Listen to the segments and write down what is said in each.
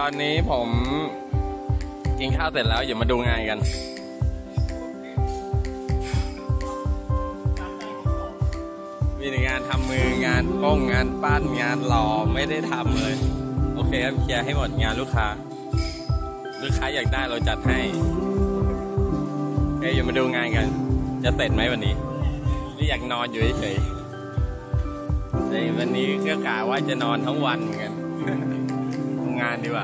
อนนี้ผมกินข้าวเสร็จแล้วอย่ามาดูงานกันมีแต่งานทำมืองานป้องงานปั้นงานหล่อไม่ได้ทำเลยโอเคครับเคลียร์ให้หมดงานลูกค้าอยากได้เราจัดให้อย่ามาดูงานกันจะเสร็จไหมวันนี้นี่อยากนอนอยู่เฉยๆแต่วันนี้ก็กะว่าจะนอนทั้งวันเหมือนกันทำงานดีกว่า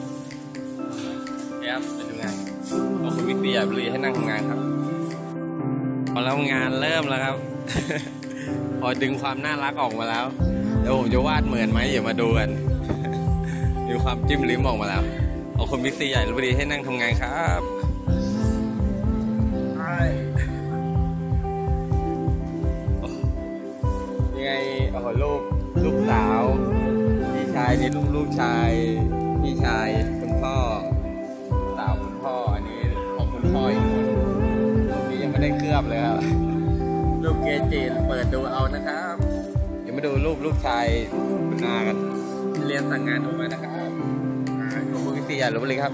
ครับไปดูงานขอบคุณพี่ตีใหญ่บริให้นั่งทำงานครับพอแล้วงานเริ่มแล้วครับ พอดึงความน่ารักออกมาแล้วเดี๋ยวผมจะวาดเหมือนไหมอย่ามาดูกัน ดูความจิ้มลิ้มออกมาแล้วขอบคุณพี่ตีใหญ่บริให้นั่งทำงานครับยังไงโอ้โหลูกสาวพี่ชายนี่ลูกชายพี่ชายคุณพ่อสาวคุณพ่ออันนี้ของคุณพ่ออีกคนลูกนี้ยังไม่ได้เคลือบเลยครับลูกเกจิเปิดดูเอานะครับเดี๋ยวมาดูลูกชายคุณอากันเรียนสั่งงานออกมานะครับขอบคุณพี่ตีใหญ่รู้เลยครับ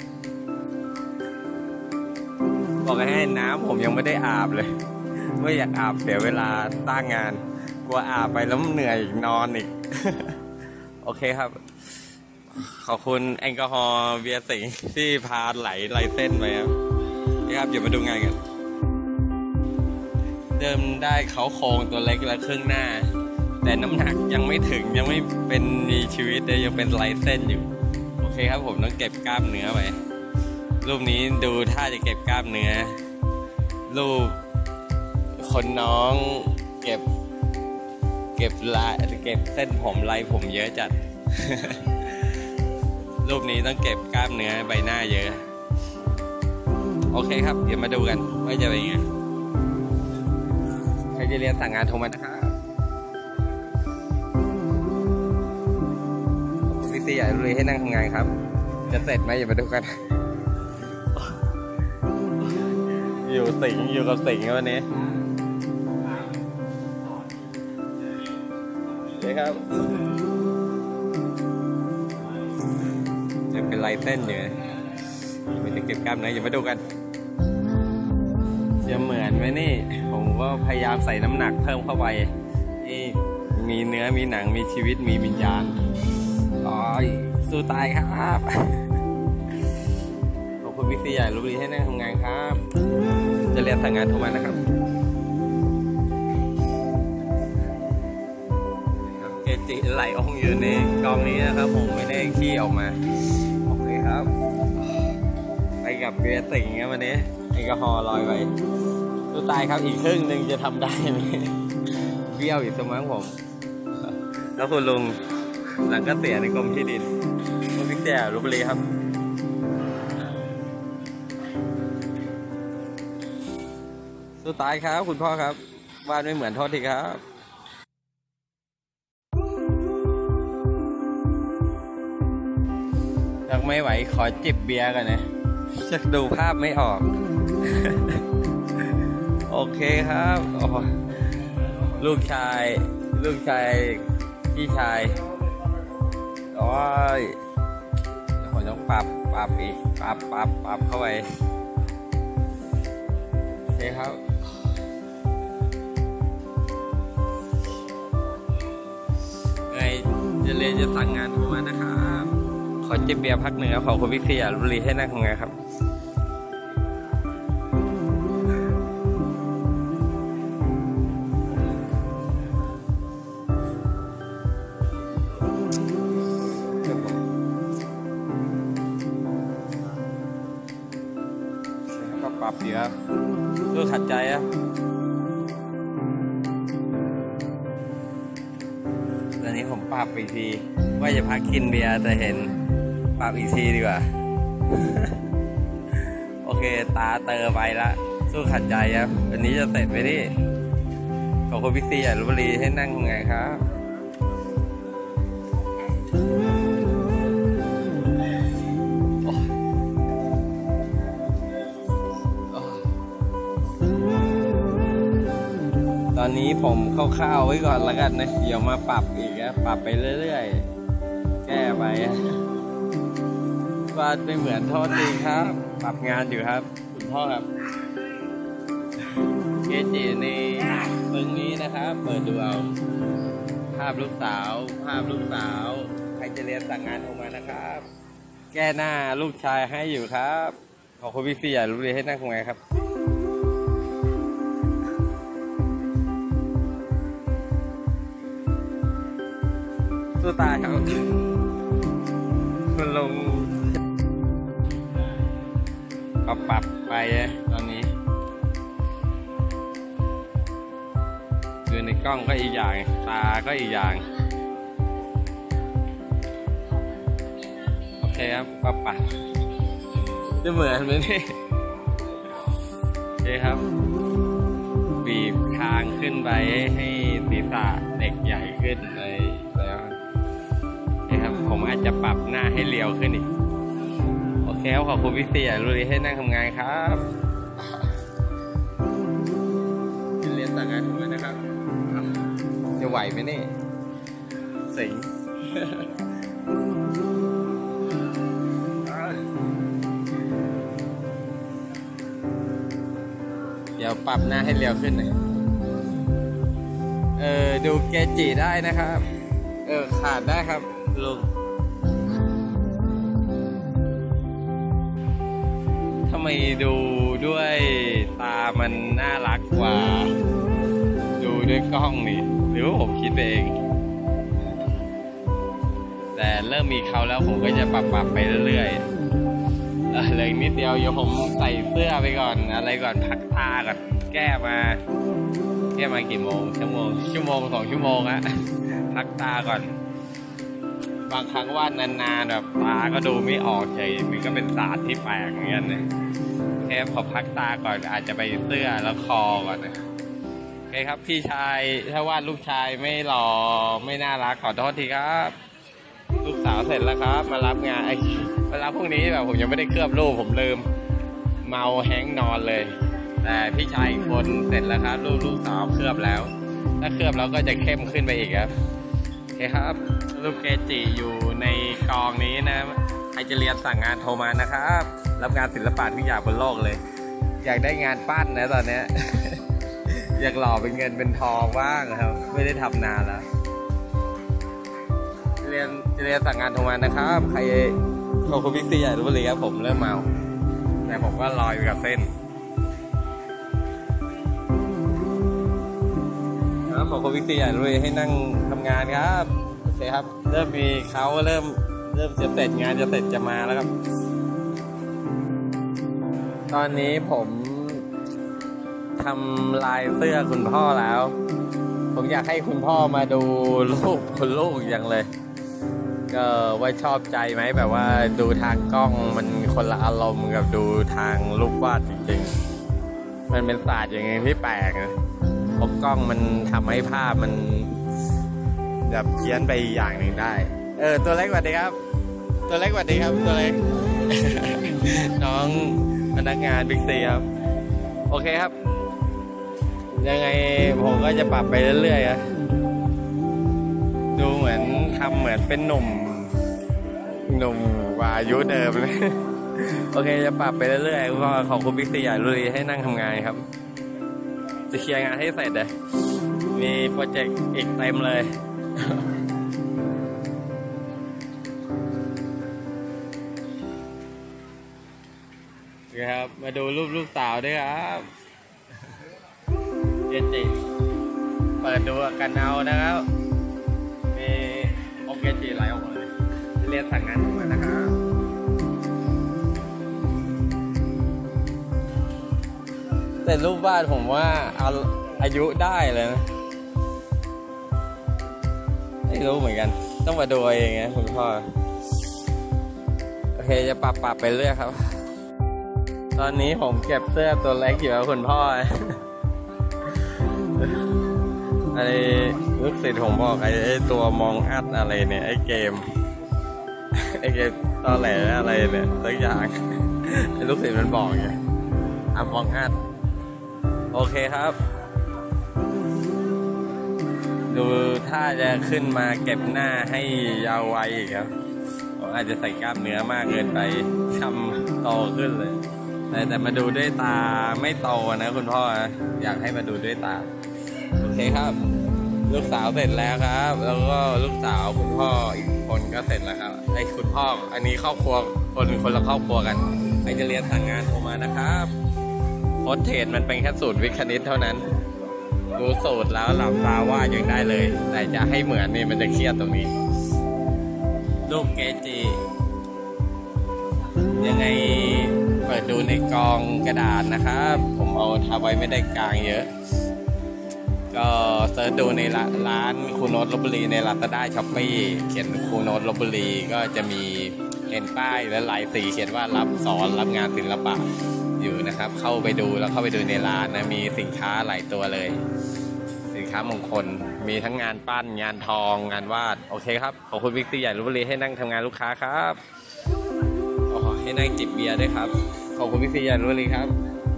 บอกให้น้ำผมยังไม่ได้อาบเลยไม่อยากอาบเสียเวลาสร้างงานกลัวอาบไปแล้วเหนื่อยอีกนอนอีก โอเคครับขอบคุณแอลกอฮอล์เบียร์สิงที่พาไหลเส้นไปครับนี่ครับอย่ามาดูงานกันเดิมได้เขาโครงตัวเล็กและครึ่งหน้าแต่น้ำหนักยังไม่ถึงยังไม่เป็นมีชีวิตเลยยังเป็นไหลเส้นอยู่โอเคครับผมต้องเก็บกล้ามเนื้อไปรูปนี้ดูท่าจะเก็บกล้ามเนื้อรูปคนน้องเก็บเส้นผมไหล่ผมเยอะจัด รูปนี้ต้องเก็บกล้ามเนื้อใบหน้าเยอะโอเคครับเดี๋ยวมาดูกันว่าจะเป็นยังไงใครจะเรียนสั่งงานโทรมานะครับพี่ตีใหญ่เลยให้นั่งทำงานครับจะเสร็จไหมอย่ามาดูกัน อยู่กับสิงวันนี้ครับยังเป็นลายเส้นอยู่มันจะเก็บกล้ามนะอย่ามาดูกันจะเหมือนไหมนี่ผมก็พยายามใส่น้ำหนักเพิ่มเข้าไปนี่มีเนื้อมีหนังมีชีวิตมีวิญญาณสู้ตายครับขอบคุณพี่ตีใหญ่รู้ดีให้นั่งทำงานครับจะเรียนสั่งงานทุกวันนะครับเกจิไหลองอยู่ในกองนี้นะครับผมไม่ได้ขี้ออกมาโอเคครับไปกับเบียร์สิงครับวันนี้แอลกอฮอล์ลอยไปตัวตายครับอีกครึ่งหนึ่งจะทำได้ไหมเบี้ยวอีกสมังผมแล้วคุณลุงหลังก็เสียในกรมที่ดินคุณพิเศษลพบุรีครับตัวตายครับคุณพ่อครับวาดไม่เหมือนโทษทีครับไม่ไหวขอจิบเบียร์กันนะจะดูภาพไม่ออก โอเคครับลูกชายพี่ชายโอ้ยผมต้องปรับอีกปรับเข้าไปโอเคครับไงจะเรียนจะสั่งงานผมนะครับขอจิบเบียร์พักหนึ่งครับขอบคุณพี่ตีใหญ่บริให้นั่งทำงานครับก็ปรับอยู่ครับรู้ขัดใจอ่ะตอนนี้ผมปรับอีกทีว่าจะพักกินเบียร์แต่เห็นปรับอีกทีดีกว่า โอเคตาเตอไปละสู้ขัดใจครับวันนี้จะเสร็จไหมนี่ขอบคุณพี่ตีใหญ่ลพบุรีให้นั่งทำงานครับตอนนี้ผมคร่าวๆไว้ก่อนแล้วกันนะเดี๋ยวมาปรับอีกนะปรับไปเรื่อยๆแก้ไปวาดไม่เหมือนโทษทีครับปรับงานอยู่ครับคุณพ่อครับเกจิในปึงนี้นะครับเปิดดูเอาภาพลูกสาวใครจะเรียนสั่งงานออกมานะครับแก้หน้าลูกชายให้อยู่ครับขอบคุณพี่อย่ารู้เลยให้นั่งตรงไหนครับสู้ตายครับคุณลงก็ปรับไปตอนนี้ดูในกล้องก็อีกอย่างตาก็อีกอย่างโอเคครับปรับจะเหมือนไหมนี่โอเคครับบีบคางขึ้นไปให้ศีรษะเด็กใหญ่ขึ้นเลยแล้วโอเคครับผมอาจจะปรับหน้าให้เรียวขึ้นอีกโอเคครับขอบคุณพี่เสี่ยรู้ดีให้นั่งทำงานครับเรียนสั่งงานด้วยนะครับจะไหวไหมนี่สิงเดี๋ยวปรับหน้าให้เรียวขึ้นหน่อยดูเกจิได้นะครับขาดได้ครับลุงทำไมดูด้วยตามันน่ารักกว่าดูด้วยกล้องนี่หรือว่าผมคิดไปเองแต่เริ่มมีเขาแล้วผมก็จะปรับไปเรื่อยๆเลยนิดเดียวเดี๋ยวผมใส่เสื้อไปก่อนอะไรก่อนพักตาก่อนแก้มากี่โมงชั่วโมง2 ชั่วโมงอะพักตาก่อนบางครั้งว่านานๆแบบตาก็ดูไม่ออกเฉยมันก็เป็นศาสตร์ที่แปลกเหมือนกันนะแค่พอพักตาก่อนอาจจะไปเสื้อแล้วคอก่อนนะโอเคครับพี่ชายถ้าวาดลูกชายไม่หล่อไม่น่ารักขอโทษทีครับลูกสาวเสร็จแล้วครับมารับงานมารับพรุ่งนี้แบบผมยังไม่ได้เคลือบรูปผมลืมเมาแห้งนอนเลยแต่พี่ชายอีกคนเสร็จแล้วครับลูกสาวเคลือบแล้วถ้าเคลือบแล้วก็จะเข้มขึ้นไปอีกครับโอเคครับรูปเกจิอยู่ในกองนี้นะใครจะเรียนสั่งงานโทรมานะครับรับงานศิลปะทุกอย่างบนโลกเลยอยากได้งานปั้นนะตอนนี้ อยากหล่อเป็นเงินเป็นทองบ้างครับไม่ได้ทำนานแล้วจะเรียนสั่งงานโทรมานะครับใครโทรคุณพิกซี่ใหญ่รู้เลยครับผมเริ่มเมาแต่ผมก็ลอยไปกับเส้นครับขอบคุณพิกซี่ใหญ่รู้เลยให้นั่งทำงานครับโอเคครับเริ่มมีเขาเริ่มจะเสร็จงานจะเสร็จจะมาแล้วครับตอนนี้ผมทำลายเสื้อคุณพ่อแล้วผมอยากให้คุณพ่อมาดูรูปคุณลูกอย่างเลยก็ว่าชอบใจไหมแบบว่าดูทางกล้องมันคนละอารมณ์กับดูทางรูปวาดจริงๆมันเป็นศาสตร์อย่างนึงที่แปลกนะเพราะกล้องมันทำให้ภาพมันแบบเพี้ยนไปอย่างหนึ่งได้ตัวเล็กสวัสดีครับตัวเล็กสวัสดีครับตัวเล็ก น้องพนักงานบิ๊กซีครับโอเคครับยังไงผมก็จะปรับไปเรื่อยๆดูเหมือนทำเหมือนเป็นหนุ่มกว่าอายุเดิมเลย โอเคจะปรับไปเรื่อยๆก็ขอบคุณบิ๊กซีใหญ่ลุยให้นั่งทำงานครับจะเคลียร์งานให้เสร็จเลยมีโปรเจกต์อีกเต็มเลย ครับมาดูรูปลูกสาวด้วยครับเจจิเปิดดูกันเอานะครับมีโอเกจิไหลออกมาเลยเรียนสั่งงานออกมานะครับแต่รูปวาดผมว่าเอาอายุได้เลยนะไม่รู้เหมือนกันต้องมาดูเองนะคุณพ่อโอเคจะปรับไปเรื่อยครับตอนนี้ผมเก็บเสื้อตัวเล็กอยู่กับคุณพ่อไอ้ลูกศิษย์ผมบอกไอ้ตัวมองอัดอะไรเนี่ยไอ้เกมตอแหลอะไรเนี่ยสักอย่างไอ้ลูกศิษย์มันบอกไงมองอัดโอเคครับดูถ้าจะขึ้นมาเก็บหน้าให้ยาวไวอีกครับอาจจะใส่กล้ามเนื้อมากเกินไปทำโตขึ้นเลยแต่มาดูด้วยตาไม่โตนะคุณพ่อนะอยากให้มาดูด้วยตาโอเคครับลูกสาวเสร็จแล้วครับ แล้วก็ลูกสาวคุณพ่ออีกคนก็เสร็จแล้วครับไอ้คุณพ่ออันนี้ครอบครัวคนละครอบครัวกันใครจะเรียนสั่งงานโทรมานะครับโค้ชเทรดมันเป็นแค่สูตรวิทย์คณิตเท่านั้นรู้สูตรแล้วหลับตาว่ายังได้เลยแต่จะให้เหมือนนี่มันจะเครียดตรงนี้รูปเกจิยังไงเปิดดูในกองกระดาษนะครับผมเอาทับไว้ไม่ได้กลางเยอะก็เซิร์ชดูในร้านครูโน้ตลพบุรีในลาซาด้าช้อปปี้เขียนครูโน้ตลพบุรีก็จะมีเห็นป้ายและลายสีเขียนว่ารับสอนรับงานศิลปะอยู่นะครับเข้าไปดูแล้วเข้าไปดูในร้านนะมีสินค้าหลายตัวเลยสินค้ามงคลมีทั้งงานปั้นงานทองงานวาดโอเคครับขอบคุณบิ๊กซีใหญ่ลพบุรีให้นั่งทำงานลูกค้าครับให้นั่งจิบเบียร์ด้วยครับขอบคุณบิ๊กซีใหญ่ลพบุรีครับ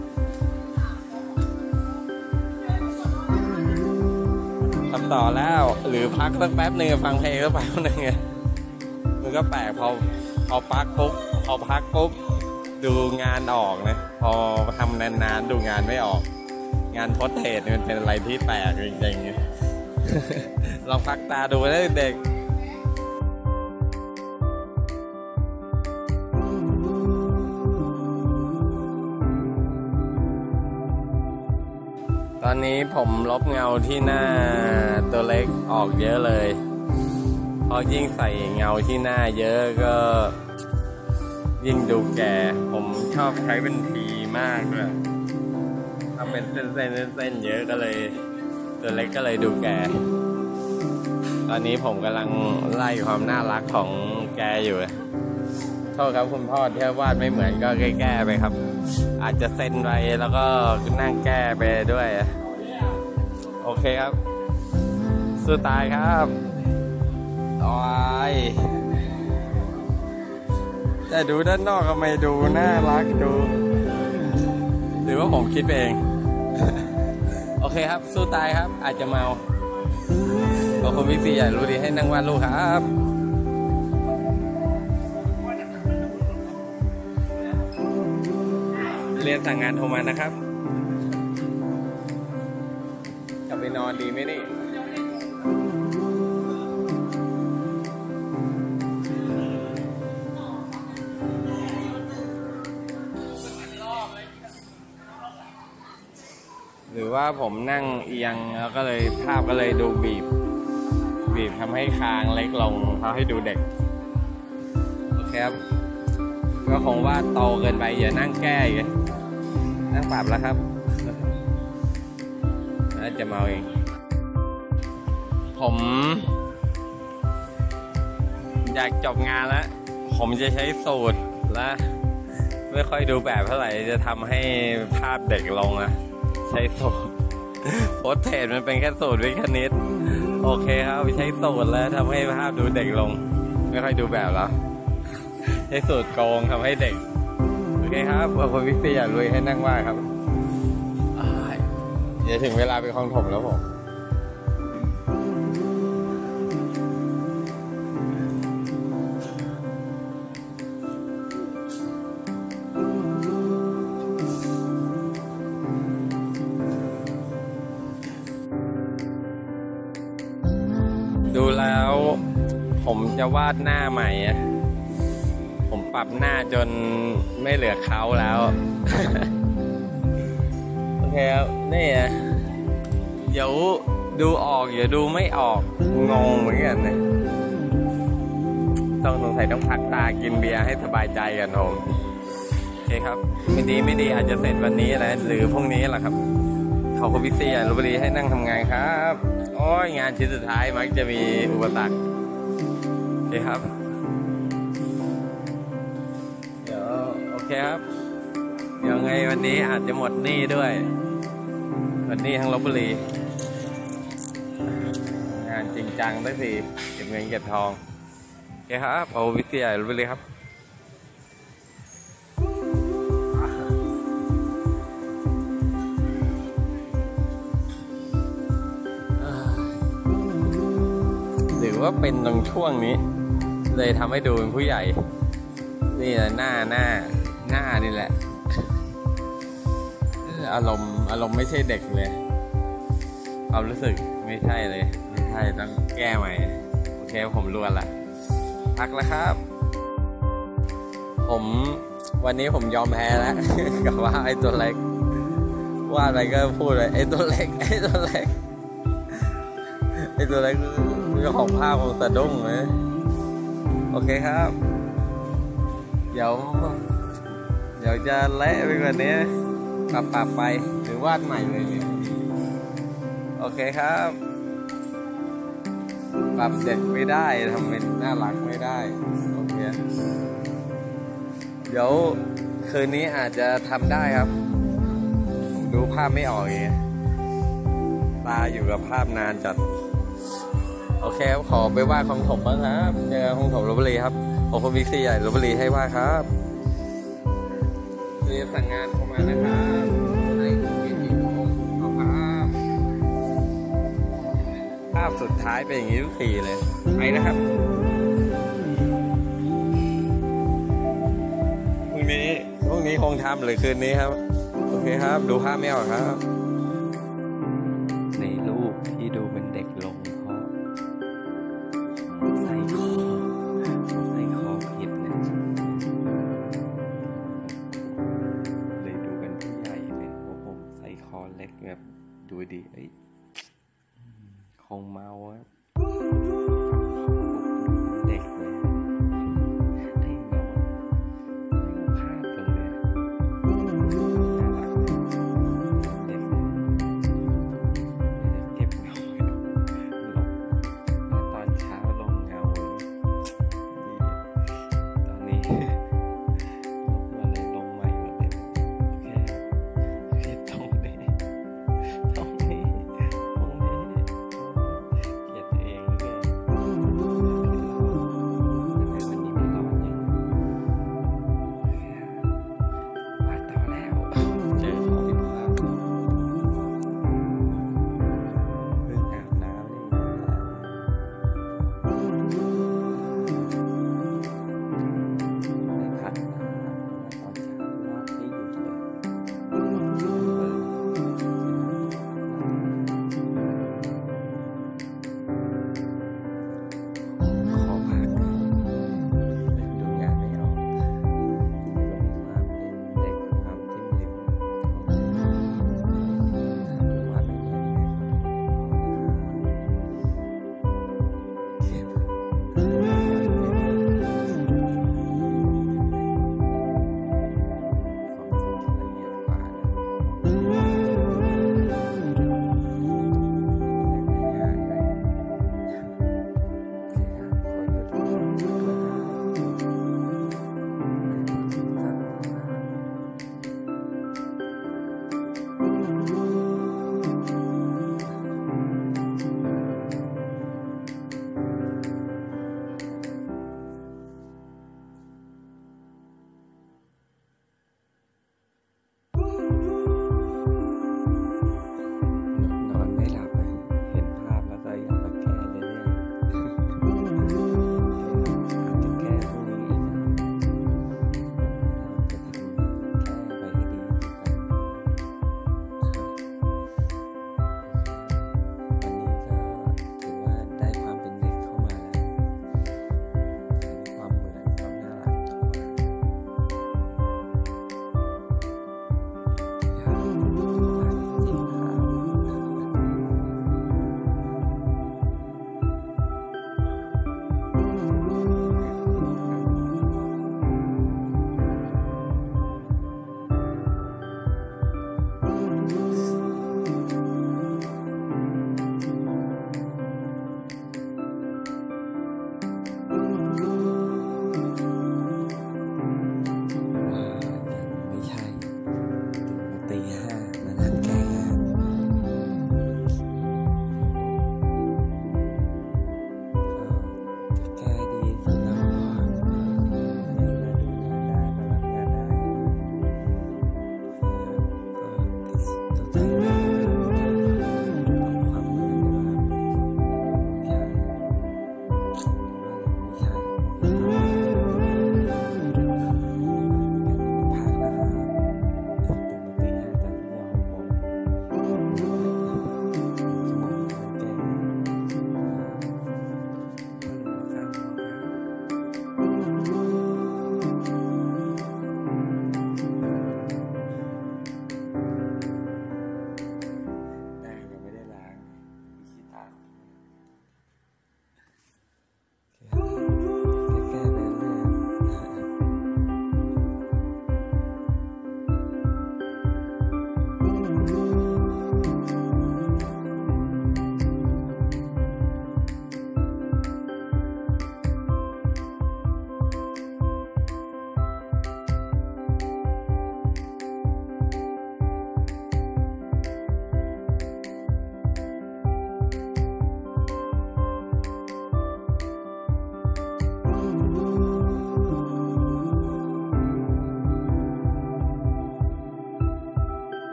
ทำต่อแล้วหรือพักสักแป๊บนึงฟังเพลงก็แป๊บนึงไงมันก็แปลกพอพักปุ๊บดูงานออกนะพอทำนานๆดูงานไม่ออกงานโพสเทรดมันเป็นอะไรที่แปลกจริงๆลองพักตาดูนะเด็กตอนนี้ผมลบเงาที่หน้าตัวเล็กออกเยอะเลยเพราะยิ่งใส่เงาที่หน้าเยอะก็ยิ่งดูแก่ผมชอบใช้เป็นทีมากด้วยทำเป็นเส้นเยอะก็เลยตัวเล็กก็เลยดูแก่ตอนนี้ผมกำลังไล่ความน่ารักของแกอยู่โทษครับคุณพ่อที่วาดไม่เหมือนก็แก้ไปครับอาจจะเส้นไปแล้วก็นั่งแก้ไปด้วยโอเคครับสู้ตายครับต่อยแต่ดูด้านนอกก็ไม่ดูน่ารักดูหรือว่าผมคิดเอง โอเคครับสู้ตายครับอาจจะเมาขอบคุณพี่ซีใหญ่รู้ดีให้นั่งวาดรูปครับเรียนสั่งงานโทรมานะครับจะไปนอนดีไหมนี่หรือว่าผมนั่งเอียงแล้วก็เลยภาพก็เลยดูบีบทำให้คางเล็กลงเขาให้ดูเด็กโอเคครับก็คงว่าโตเกินไปอย่านั่งแก้อีกนั่งปรับแล้วครับน่าจะเมาเองผมอยากจบงานแล้วผมจะใช้สูตรและไม่ค่อยดูแบบเท่าไหร่จะทำให้ภาพเด็กลงนะใช้สูตรโพสเทรดมันเป็นแค่สูตรวิทย์คณิตโอเคครับใช้สูตรแล้วทำให้ภาพดูเด็กลงไม่ค่อยดูแบบแล้วใช้สูตรโกงทำให้เด็กโอเคครับขอบคุณพี่ซีอยากรวยให้นั่งว่าครับเดี๋ยวถึงเวลาไปคลองถมแล้วผมดูแล้วผมจะวาดหน้าใหม่ผมปรับหน้าจนไม่เหลือเขาแล้ว โอเคครับนี่เดี๋ยวดูออกเดี๋ยวดูไม่ออกงงเหมือนกันนะต้องสงสัยต้องพักตากินเบียร์ให้สบายใจกันผมโอเคครับไม่ดีอาจจะเสร็จวันนี้นะหรือพรุ่งนี้แหละครับขอบคุณพี่ซีลพบุรีให้นั่งทำงานครับโอ้ยงานชิ้นสุดท้ายมักจะมีอุปสรรคโอเคครับเดี๋ยวโอเคครับเดี๋ยวไงวันนี้อาจจะหมดหนี้ด้วยวันนี้ทั้งลพบุรีงานจริงจังได้สิเก็บเงินเก็บทองโอเคครับเอาวิทยาลพบุรีครับหรือว่าเป็นตรงช่วงนี้เลยทำให้ดูเป็นผู้ใหญ่ นี่แหละหน้านี่แหละอารมณ์ไม่ใช่เด็กเลยความรู้สึกไม่ใช่เลยไม่ใช่ต้องแก้ใหม่โอเคผมรู้ละพักแล้วครับวันนี้ผมยอมแพ้แล้ว กับว่าไอ้ตัวเล็กว่าอะไรก็พูดเลยไอ้ตัวเล็กคือของภาพของสะดุ้งเลยโอเคครับเดี๋ยวจะเละไปกว่านี้ปรับไปหรือวาดใหม่เลยเนี่ยโอเคครับปรับเด็กไม่ได้ทำเป็นน่ารักไม่ได้โอเคเดี๋ยวคืนนี้อาจจะทำได้ครับดูภาพไม่ออกอย่างเงี้ยตาอยู่กับภาพนานจัดโอเคครับขอไปวาดของถมบ้างครับเจอของถมลพบุรีครับขอบคุณบิ๊กซีใหญ่ลพบุรีให้วาดครับเรียนสั่งงานเข้ามานะครับให้คุณกินกี่โมงเอาครับภาพสุดท้ายเป็นอย่างนี้ทุกทีเลยไปนะครับพรุ่งนี้คงทำหรือคืนนี้ครับโอเคครับดูภาพไม่ออกครับในรูปที่ดูเป็นเด็กลงเพราะใส่คอผิดเนี่ยเลยดูเป็นผู้ใหญ่เลยเพราะผมใส่คอเล็กแบบดูดีคงเมาครับ